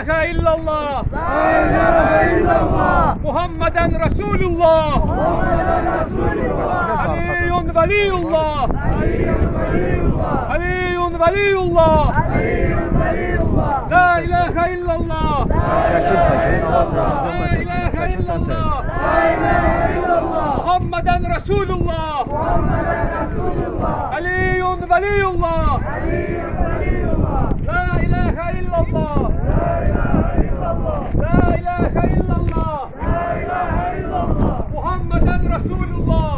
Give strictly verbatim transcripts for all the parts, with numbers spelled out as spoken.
ilahe illallah. La ilahe illallah. Muhammeden Resulullah. Muhammeden Resulullah. Aliyun veliyullah. Aliyun veliyullah. Aliyun veliyullah. Aliyun veliyullah. La ilahe illallah. Çəkil, çəkil. La ilahe illallah. La ilahe illallah. Muhammeden Resulullah. Muhammeden Resulullah. Aliyun veliyullah. Aliyun veliyullah. La ilahe illallah. La ilahe illallah. La ilahe illallah. La ilahe illallah. Muhammeden Resulullah.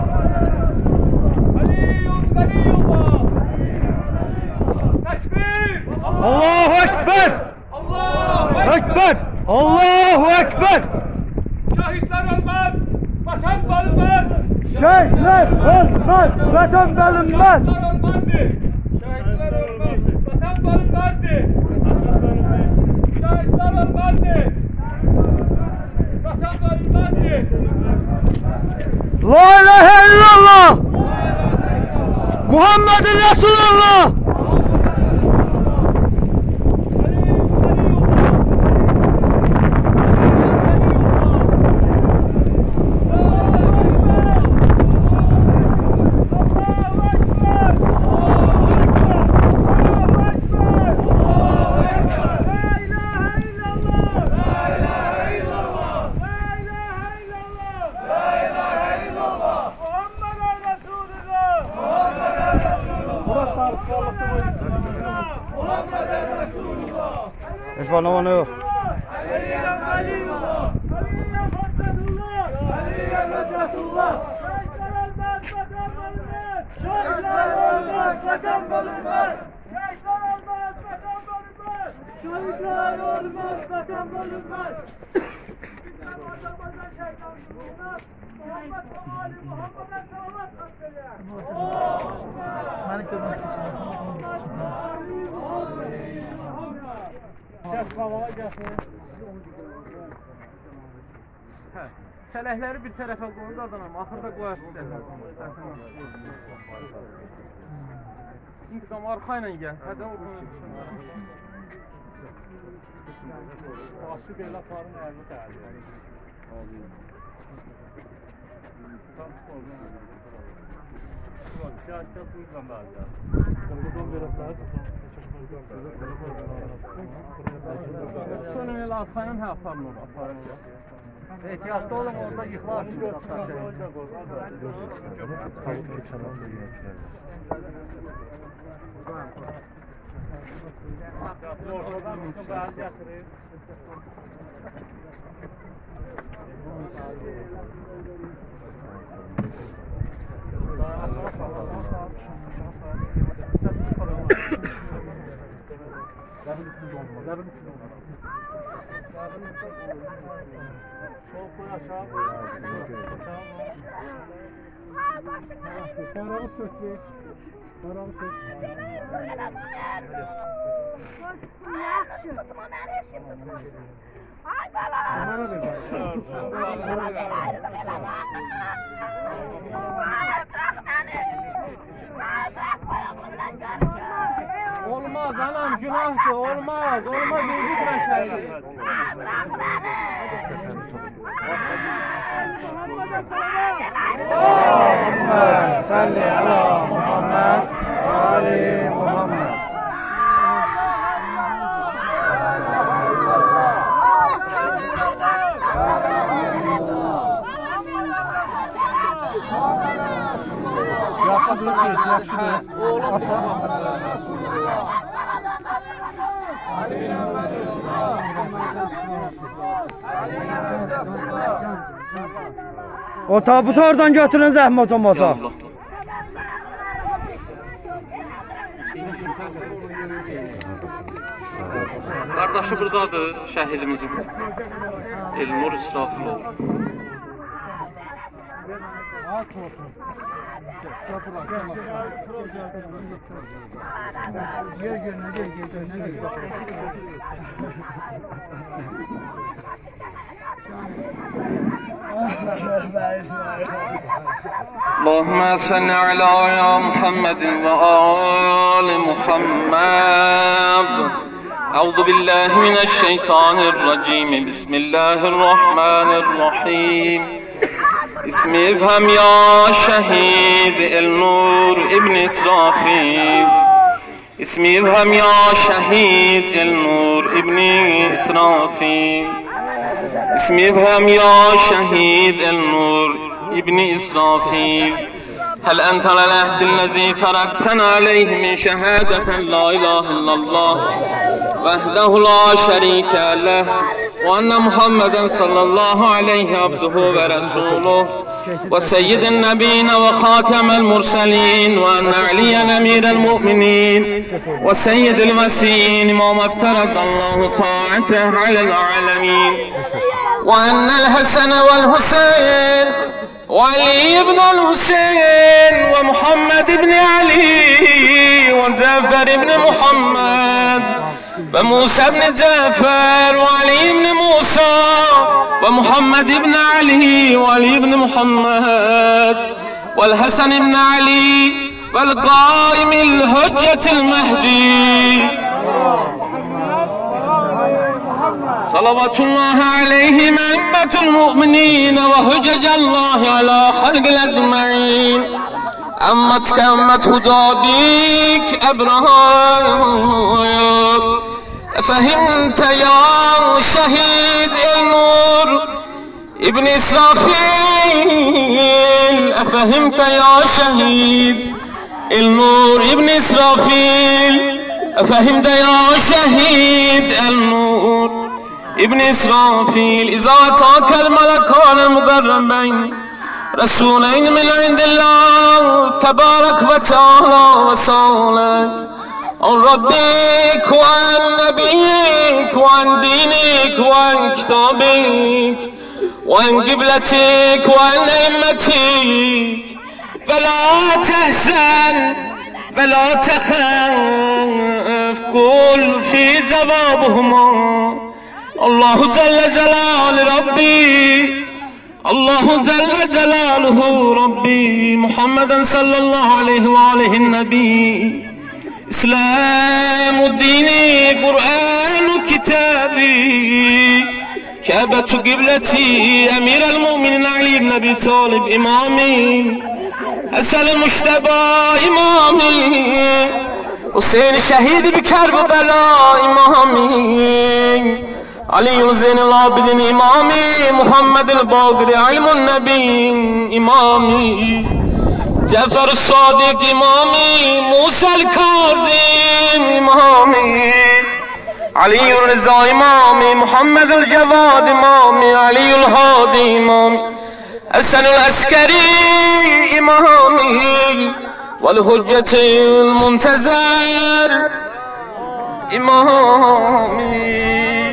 Aliyun veliyullah. Tekbir. Allahu Ekber. Allahu Ekber. Allahu Ekber. Şehitler ölmez. Vatan bölünmez. Şehitler ölmez, vatan bölünmez. Şehitler ölmezdi. Şehitler ölmez. Vatan bölünmezdi. Şehitler ölmezdi. Vatan bölünmezdi. La ilahe illallah. Muhammedun Resulullah. Bana onu yok. Aliyun veliyullah. Aliyun fethetullah. Aliyun necatullah. Şehitler ölmez, vatan bölünmez. Şehitler ölmez, vatan bölünmez. Şehitler ölmez, vatan bölünmez. Şehitler ölmez, vatan bölünmez. Bizler Azerbaycan şehitlerimizden Muhammed ve Ali Muhammed'e salavat hakkıyla. Sələhləri bir tərəfə qoydu adamım, axırda qoyarsın sələhləri. İntiqam arxa ilə gəl, hədə oradan düşün. Başı belə aparın, əyəli təəli. Şəhətdə bu yüzden daha gəl. Şöyle elə arxa ilə hə aparın orada, aparın. Ehtiyatlı olun, orada yıklar. Paramı söktü. Paramı söktü. Ay bala! Bana ver bana. Ay bala bela ayrıldı bela bana! Ay bırak beni! Ay bırak bayağımdan görüşürüz! Olmaz anam, günahtır, olmaz, olmaz, incitme şeyi. Ay bırak beni! Allahümme salli ala Muhammed ve ali Muhammed. Yaxşı deyil, yaxşı deyil. O tabutu oradan götürün zəhmət olmasa. Qardaşı buradadır, şəhidimizin. Elnur İsrafilov. Allahümme salli ala Muhammedin ve ali Muhammed. أعوذ بالله من الشيطان الرجيم بسم الله الرحمن الرحيم اسمي افهم يا شهيد النور ابن إسرافيل اسمي افهم يا شهيد النور ابن إسرافيل اسمي افهم يا شهيد النور ابن إسرافيل هل أنت على العهد الذي فرقتنا عليه من شهادة لا إله إلا الله وحده لا شريك له وأن محمدا صلى الله عليه عبده ورسوله وسيد النبيين وخاتم المرسلين وأن عليا أمير المؤمنين وسيد المسيين ما افترض الله طاعته على العالمين وأن الحسن والحسين وعلي بن الحسين ومحمد بن علي وجعفر بن محمد وموسى بن جعفر وعلي بن موسى ومحمد بن علي وعلي بن محمد والحسن بن علي والقائم الحجة المهدي صلوات الله عليهم أئمة المؤمنين وحجج الله على خلق الأجمعين أمتك أمت هدابيك أبرهام فهمت يا شهيد النور ابن إسرافيل أفهمت يا شهيد النور ابن إسرافيل أفهمت يا شهيد النور ابن إسرافيل إذا أتاك الملكان المقربين رسولين من عند الله تبارك وتعالى وسألك عن ربك وعن نبيك وعن دينك وعن كتابك وعن قبلتك وعن أئمتك فلا تحزن فلا تخاف قل في جوابهما الله جل جلال ربي الله جل جلاله ربي محمدا صلى الله عليه وآله النبي إسلام الدين قرآن كتابي كعبة قبلتي أمير المؤمنين علي بن أبي طالب إمامي حسن المجتبى إمامي حسين شهيد بكربلاء إمامي علي زين العابدين إمامي محمد الباقر علم النبي إمامي جعفر الصادق إمامي موسى الكاظم إمامي علي الرضا إمامي محمد الجواد إمامي علي الهادي إمامي حسن العسكري إمامي والحجة المنتظر إمامي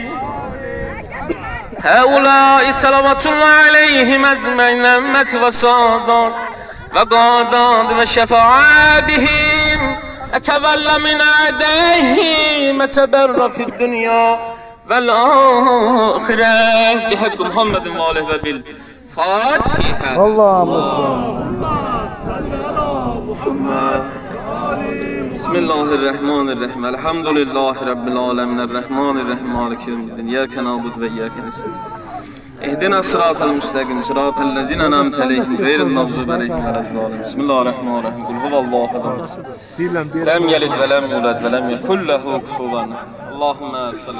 هؤلاء صلوات الله عليهم أجمعين أمة وسادات وقادات وشفاعة بهم أتولى من أعدائهم أتبرى في الدنيا والآخرة بحق محمد وآله وبالفاتحة اللهم صل على محمد بسم الله الرحمن الرحيم الحمد لله رب العالمين الرحمن الرحيم مالك يوم الدين إياك نعبد وإياك نستعين اهدنا الصراط المستقيم صراط الذين أنعمت عليهم غير المغضوب عليهم ولا الضالين بسم الله الرحمن الرحيم قل هو الله أحد لم يلد ولم يولد ولم يكن له كفوا أحد اللهم صل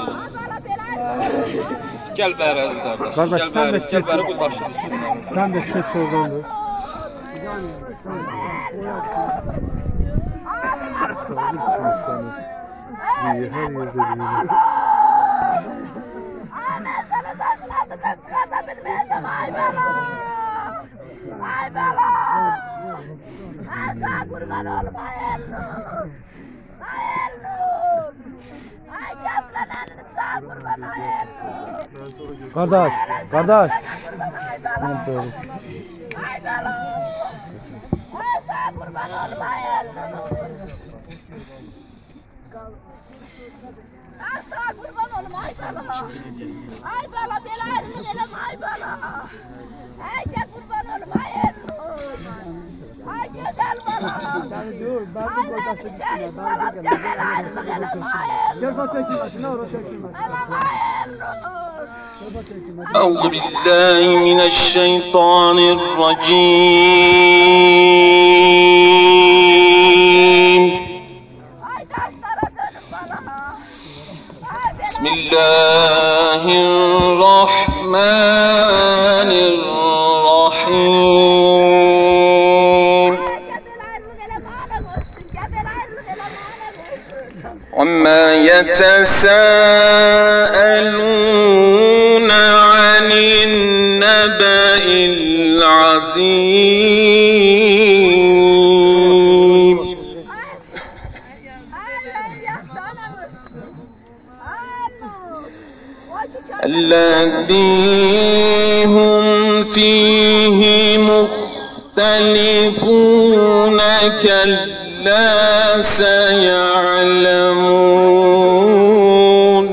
Gel beri Aziz kardeş. Kardeş, Gel sen de beri, kes. gel beri bu başı düşsün. Sen de kes oradan. Her yerde bir Anne sana taşın altından çıkartabilmeyelim ay bela. Ay bela. Ay sağ kurban olma ellu. Ay ellu. Ay çaflananım sağ kurban ay ellu. Kardeş, kardeş. Ay bela. Ay bela. Ay sağ kurban olma ellu. Ay sağ kurban olma ay bela. Ay bela bela elini verem ay bela. Ay gel kurban olma ay ellu. Ay güzel أعوذ بالله من الشيطان الرجيم. بسم الله الرحمن الرحيم. وما يتساءلون عن النبأ العظيم الذي هم فيه مختلفون كلا سيعلمون.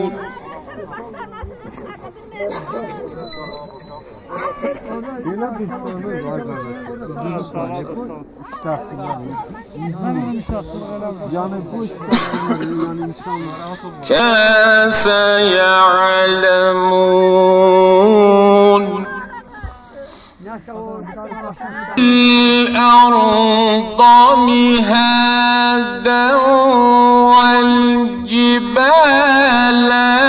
كلا سيعلمون. الأرض مهادا والجبال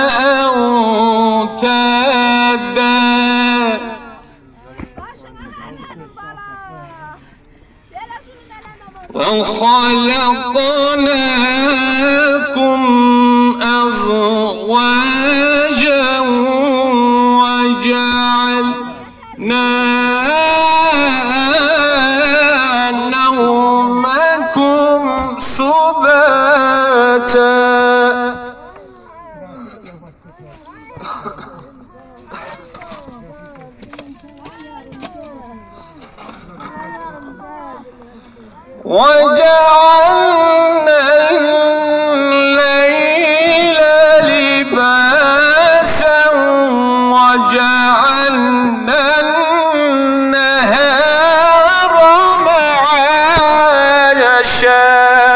أوتادا وخلقناكم أزواجا وجعلنا نومكم سباتا وجعلنا الليل لباسا وجعلنا النهار معاشا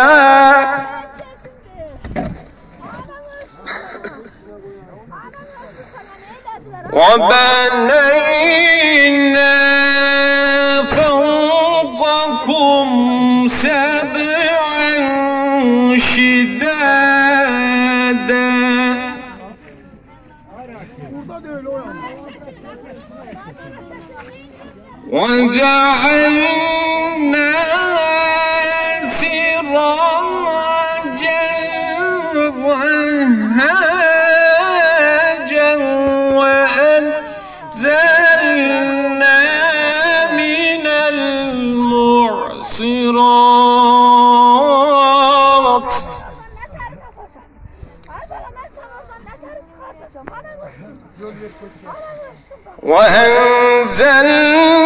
وبنينا فوقكم سبعا شدادا وجعلنا سراجا وهاجا وأنزلنا من المعصرات وأنزلنا